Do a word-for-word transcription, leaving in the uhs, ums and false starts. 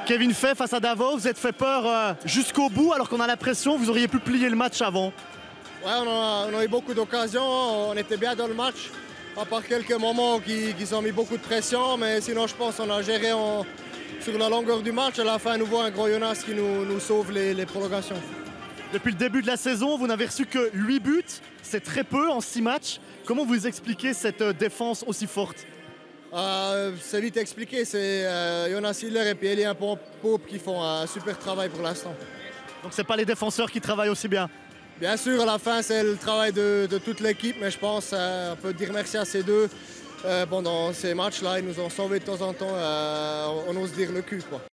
Kevin Fay face à Davos, vous êtes fait peur euh, jusqu'au bout alors qu'on a l'impression que vous auriez pu plier le match avant. Ouais, on a, on a eu beaucoup d'occasions, on était bien dans le match, à part quelques moments qui, qui ont mis beaucoup de pression, mais sinon je pense qu'on a géré en, sur la longueur du match. À la fin, nous voit un gros Jonas qui nous, nous sauve les, les prolongations. Depuis le début de la saison, vous n'avez reçu que huit buts, c'est très peu en six matchs. Comment vous expliquez cette défense aussi forte? euh, C'est vite expliqué, c'est euh, Jonas Hiller et puis Elien Pope qui font un super travail pour l'instant. Donc c'est pas les défenseurs qui travaillent aussi bien? Bien sûr, à la fin, c'est le travail de, de toute l'équipe, mais je pense euh, on peut dire merci à ces deux. Euh, pendant ces matchs-là, ils nous ont sauvés de temps en temps, euh, on ose dire le cul, quoi.